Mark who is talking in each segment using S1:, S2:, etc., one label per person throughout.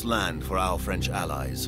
S1: dangerous land for our French allies.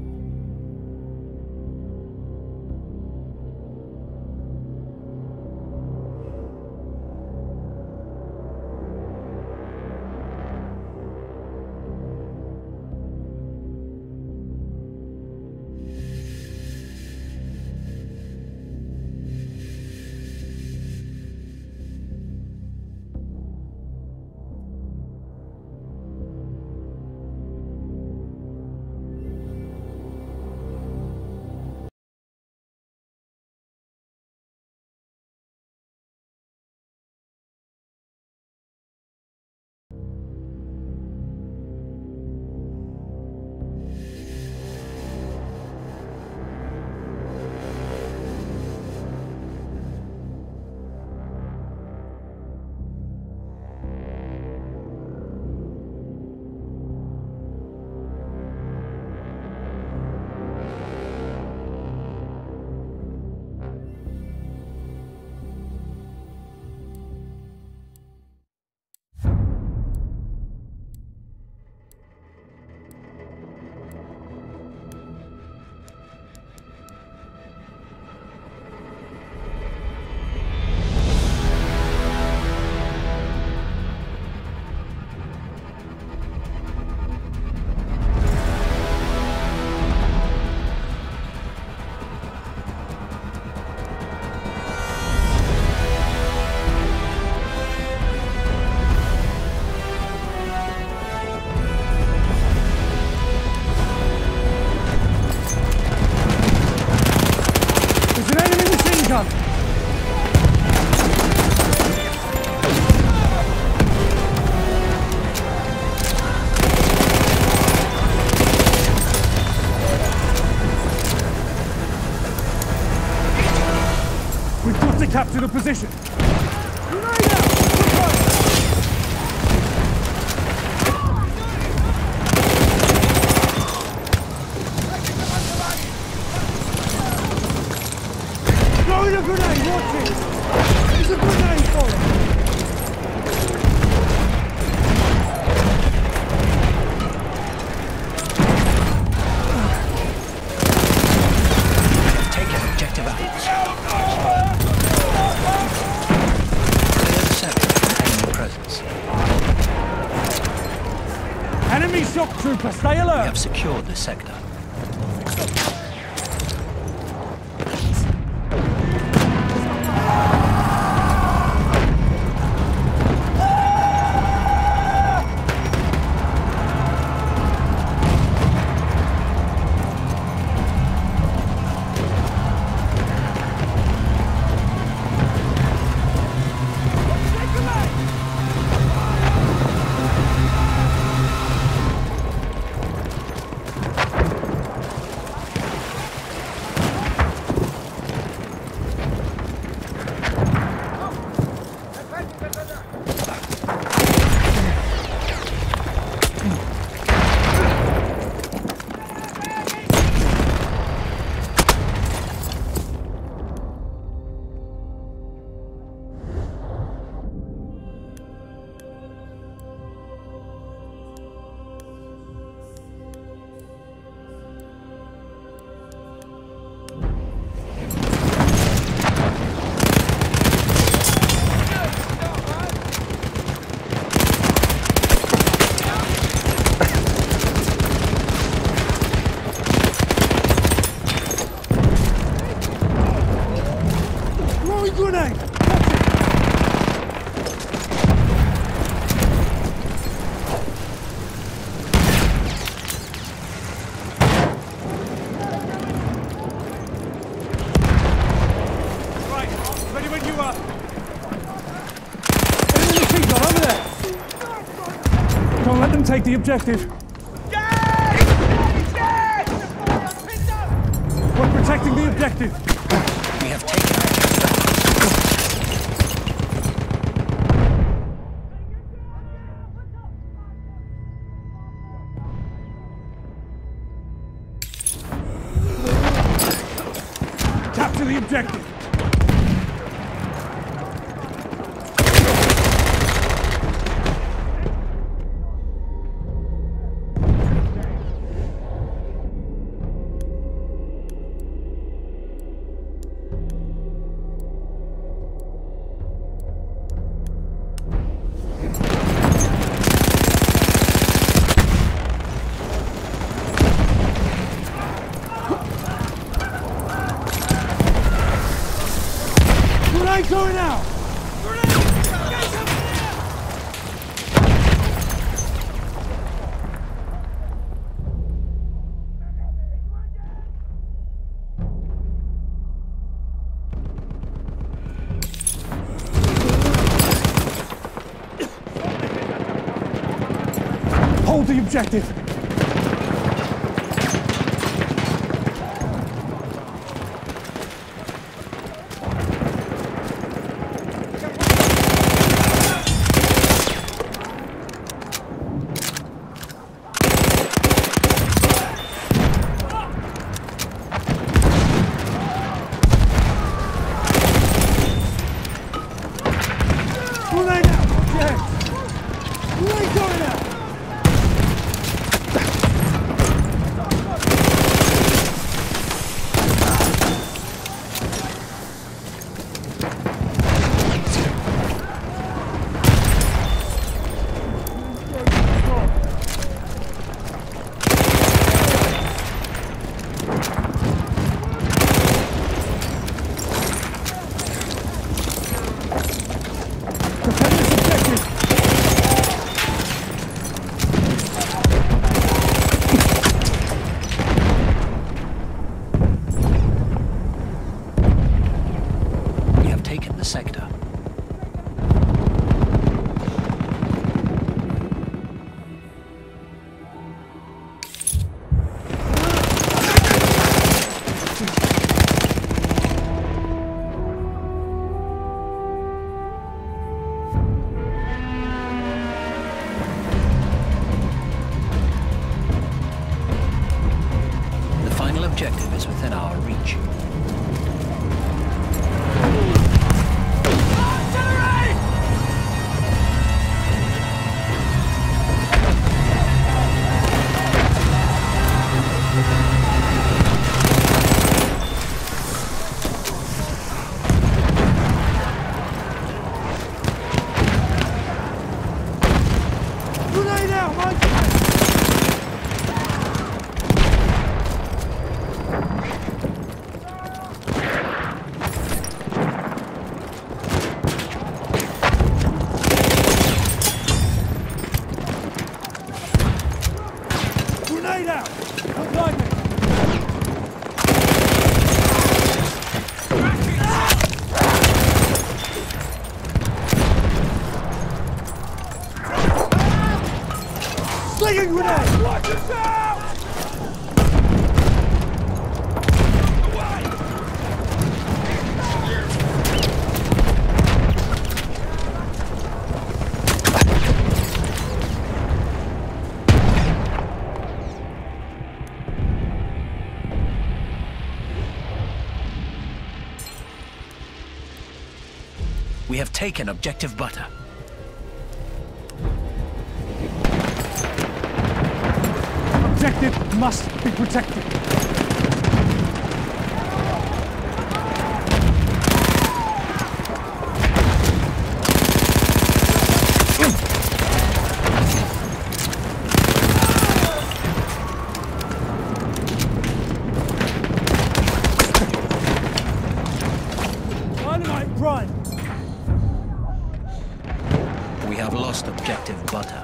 S2: Capture the position! Throwing a grenade, watch it! There's a grenade for it!
S3: Take an objective out.
S2: Enemy shock trooper, stay alert!
S3: We have secured this sector.
S2: Grenade! Right, ready when you are. Enemy machine gun over there! Don't let them take the objective. We're protecting the objective.
S3: We have taken our
S2: Capture the objective. objective! Grenade out! Object! Grenade going out!
S3: The sector. The final objective is within our reach.
S2: Grenade out, Mike! Grenade out! Behind me! Slinging grenade! Watch yourself!
S3: We have taken objective butter.
S2: Objective must be protected. Dynamite, run!
S3: We have lost objective butter.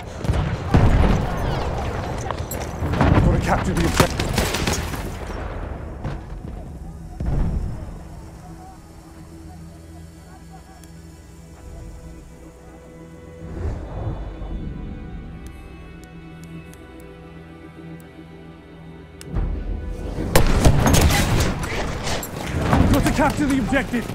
S2: Gotta capture the objective. Got to capture the objective.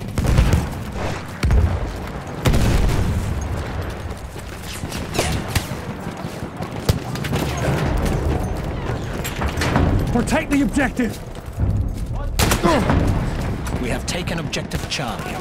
S2: Protect the objective!
S3: We have taken objective Charlie.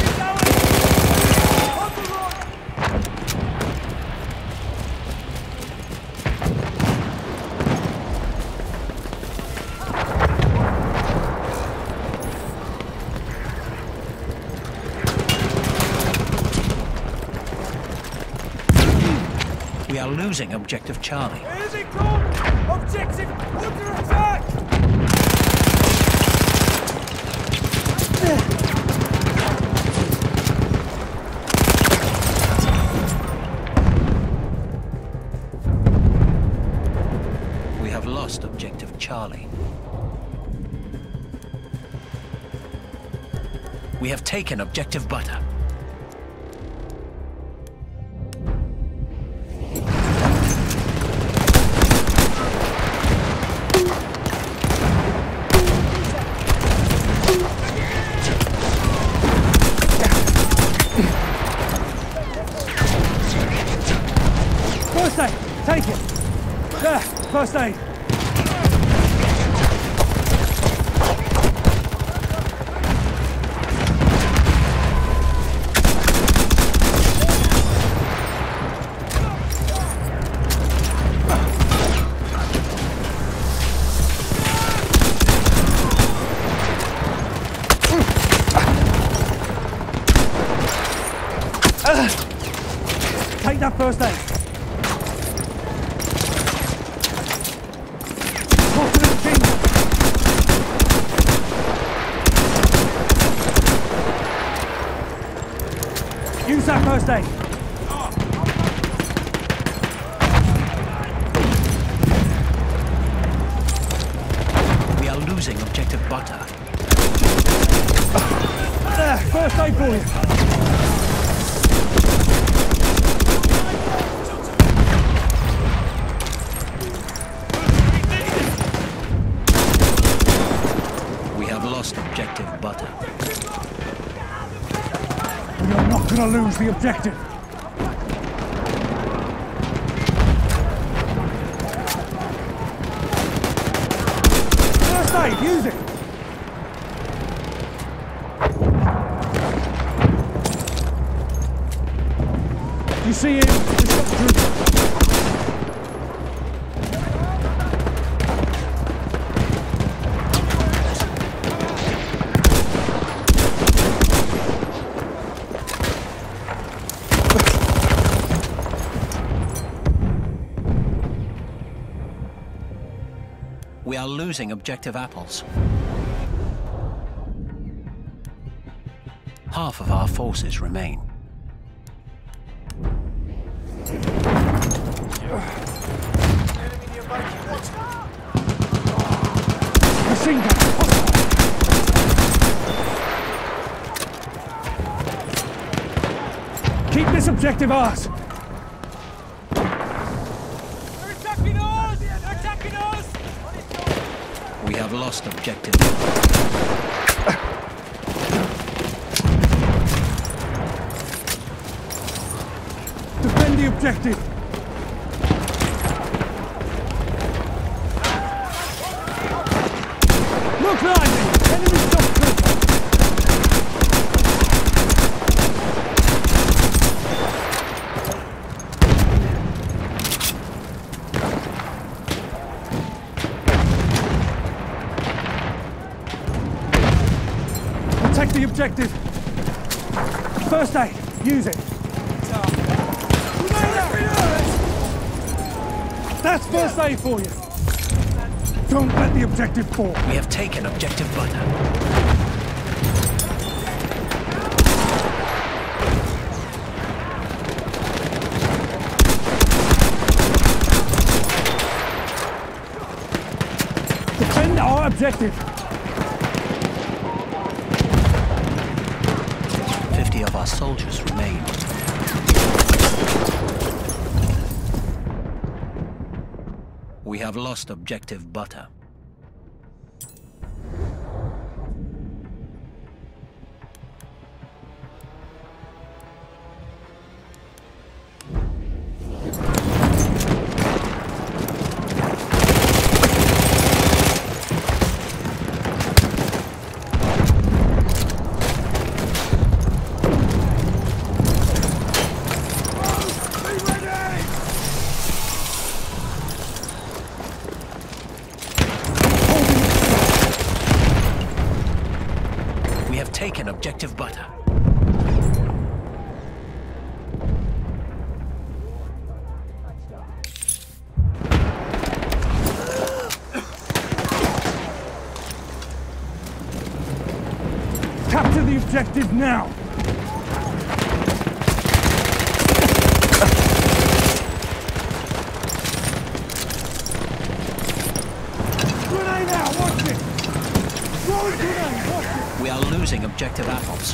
S3: We are losing objective Charlie.
S2: Is it called? Objective under attack!
S3: We have lost objective Charlie. We have taken objective butter.
S2: aid. Take that first aid. Talk to the king. Use that first aid.
S3: We are losing objective butter.
S2: There, first aid for you.
S3: Lost objective butter.
S2: You're not going to lose the objective. First aid, use it. You see him? The shock trooper.
S3: We are losing objective apples. Half of our forces remain.
S2: Machine gun. Keep this objective ours.
S3: We have lost objective.
S2: Defend the objective. Look, lightning! Enemy shock trooper. Protect the objective. First aid, use it. That's first aid for you. Don't let the objective fall.
S3: We have taken objective butter.
S2: Defend our objective.
S3: 50 of our soldiers remain. We have lost objective butter. Taken objective butter.
S2: Capture the objective now. Grenade now, watch it. Throw a grenade, watch it.
S3: We are losing objective apples.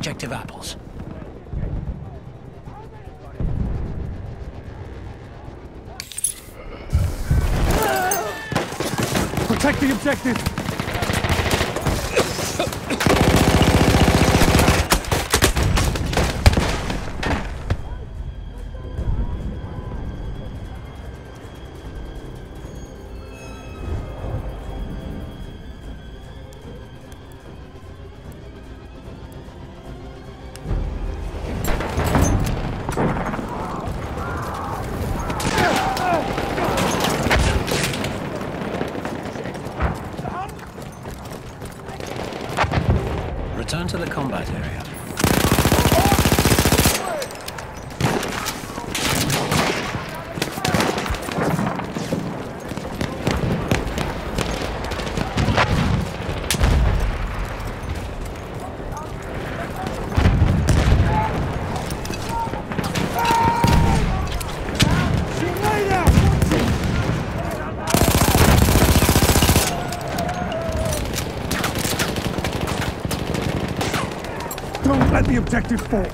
S3: objective apples.
S2: Protect the objective!
S3: Return to the combat area.
S2: Don't let the objective fall.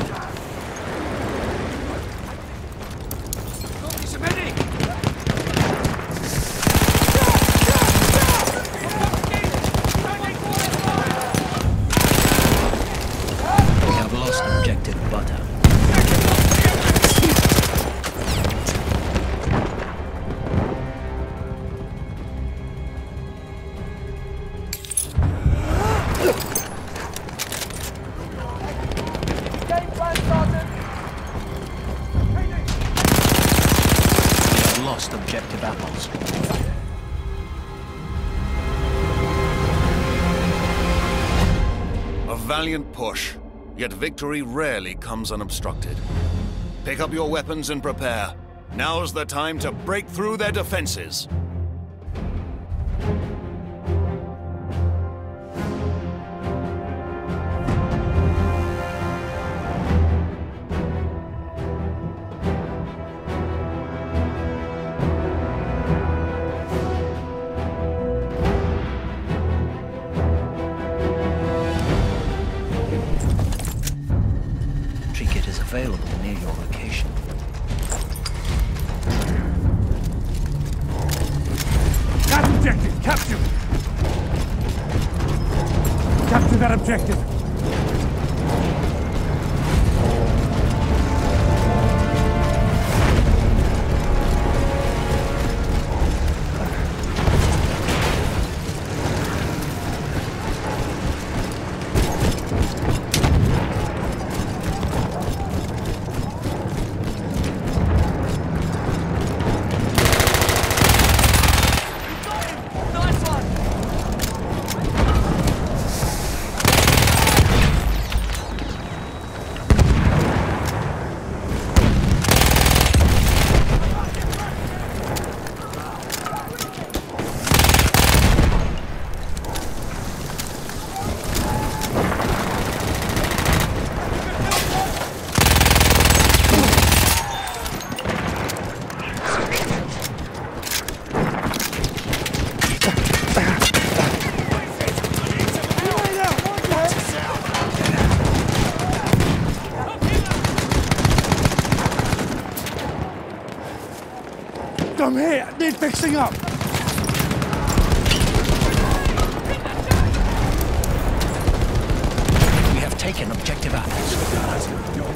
S3: We have lost objective butter. Lost objective apples.
S1: A valiant push, yet victory rarely comes unobstructed. Pick up your weapons and prepare. Now's the time to break through their defenses.
S3: Kit is available near your location.
S2: That objective! Capture! Capture that objective! I'm here! Need fixing up!
S3: We have taken objective apples.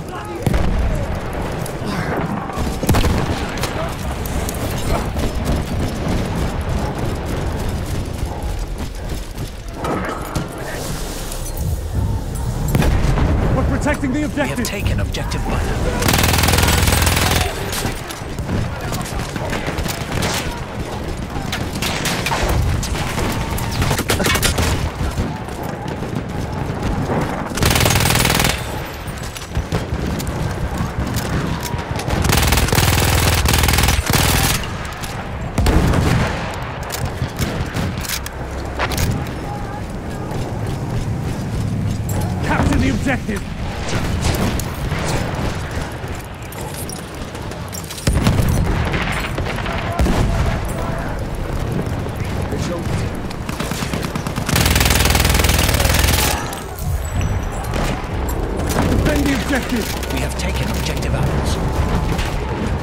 S2: We're protecting the
S3: We
S2: objective!
S3: have taken objective butter.
S2: Capture the objective! objective!
S3: We have taken objective apples.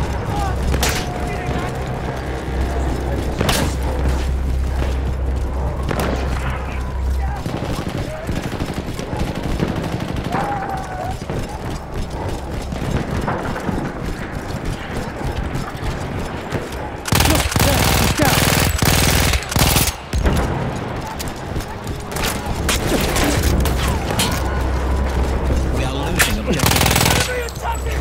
S3: We are losing objective.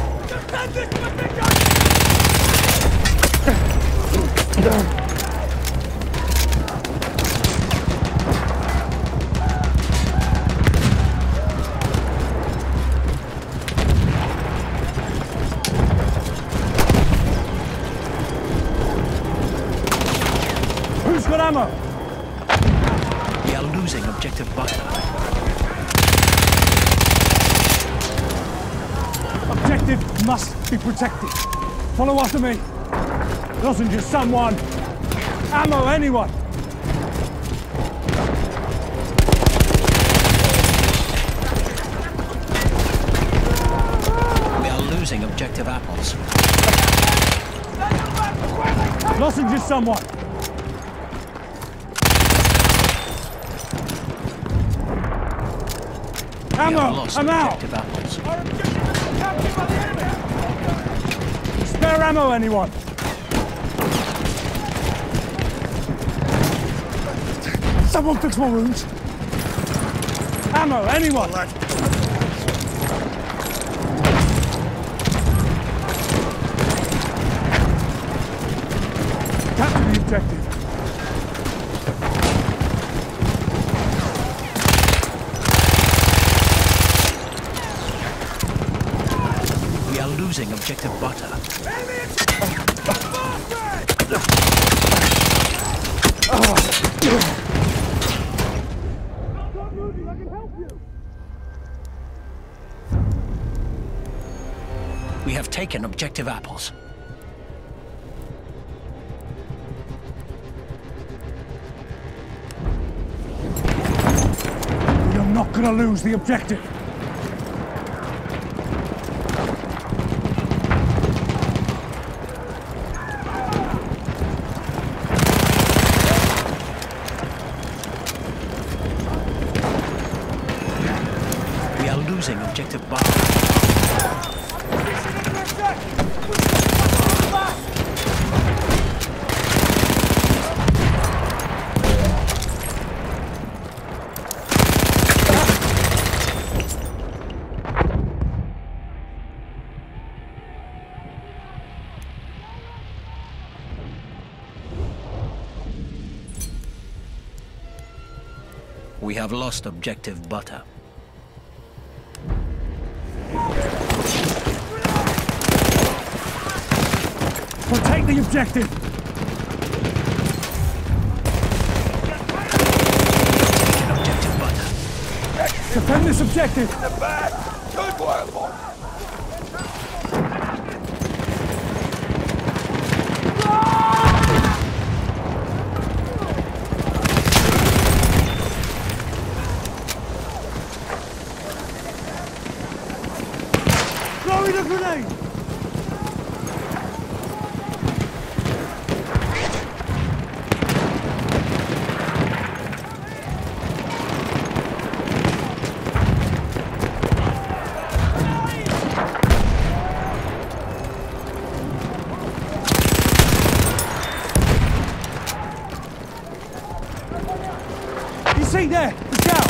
S2: Who's got ammo?
S3: We are losing objective butter.
S2: Objective must be protected. Follow after me. Lozenges, someone. Ammo, anyone.
S3: We are losing objective apples.
S2: Lozenges, someone.
S3: We have
S2: Ammo,
S3: lost
S2: I'm out.
S3: objective apples.
S2: Spare ammo, anyone. Someone fix my wounds. Ammo, anyone. Capture the objective.
S3: We are losing objective butter. We have taken objective apples.
S2: You're not gonna lose the objective.
S3: We are losing objective butter. We have lost objective butter.
S2: Protect the objective.
S3: Taken objective butter.
S2: Defend this objective. Throwing a grenade. You see there, the scout.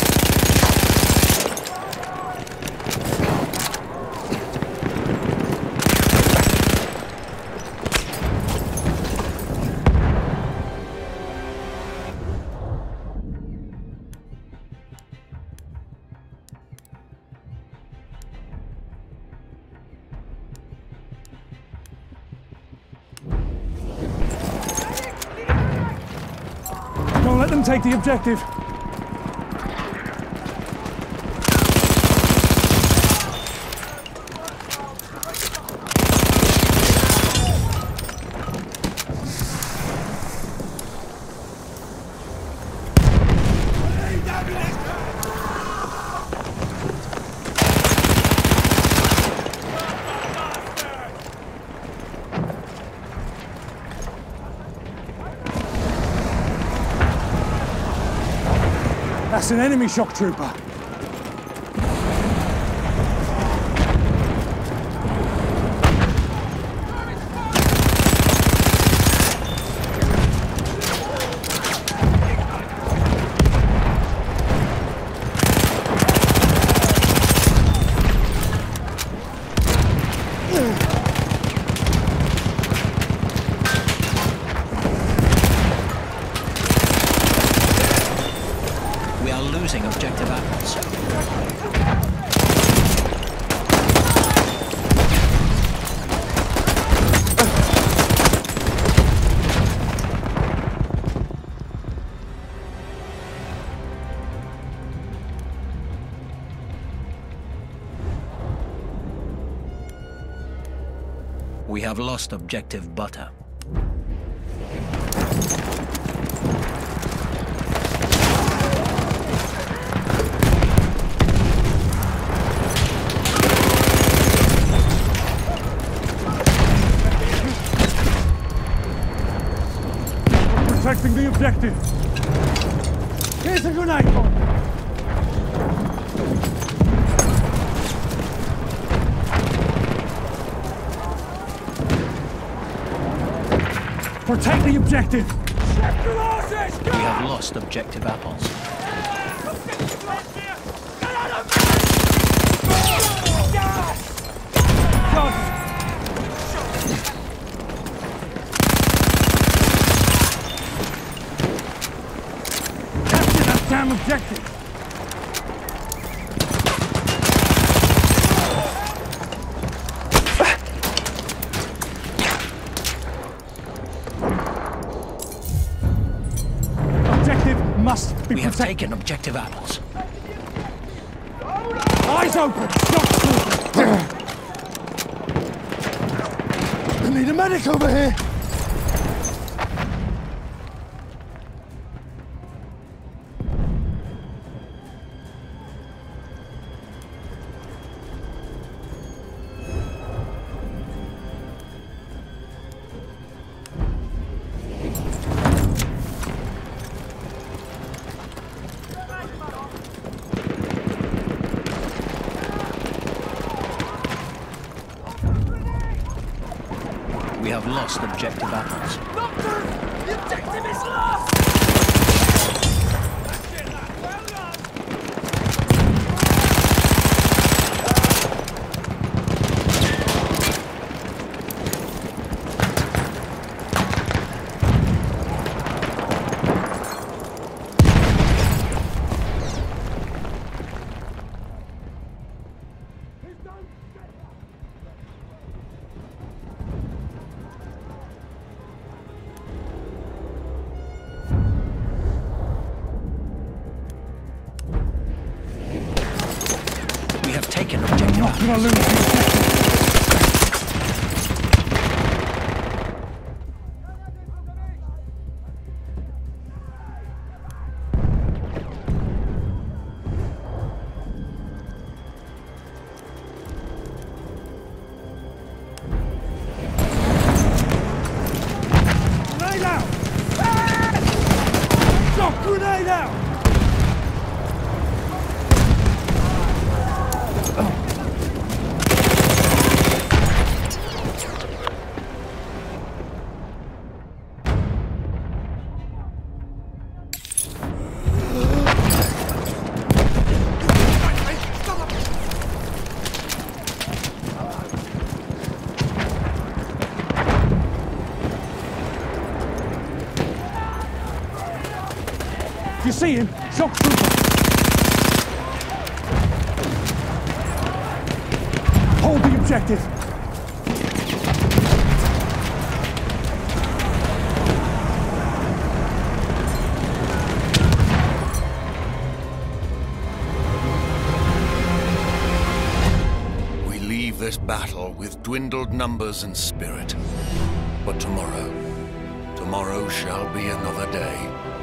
S2: Don't let them take the objective. That's an enemy shock trooper.
S3: We are losing objective apples. We have lost objective butter.
S2: Protecting the objective. Here's a grenade bomb. Protect the objective.
S3: We have lost objective apples.
S2: Capture that damn objective. Objective must be
S3: We have
S2: protected.
S3: taken objective apples.
S2: Eyes open! Shock trooper! I need a medic over here!
S3: We have lost objective apples.
S4: Doctor! The objective is lost!
S3: We have taken objective
S2: Not
S3: apples.
S2: gonna lose the objective. Grenade out! Stop! Grenade out! You see him? Shock trooper! Hold the objective!
S1: We leave this battle with dwindled numbers and spirit. But tomorrow shall be another day.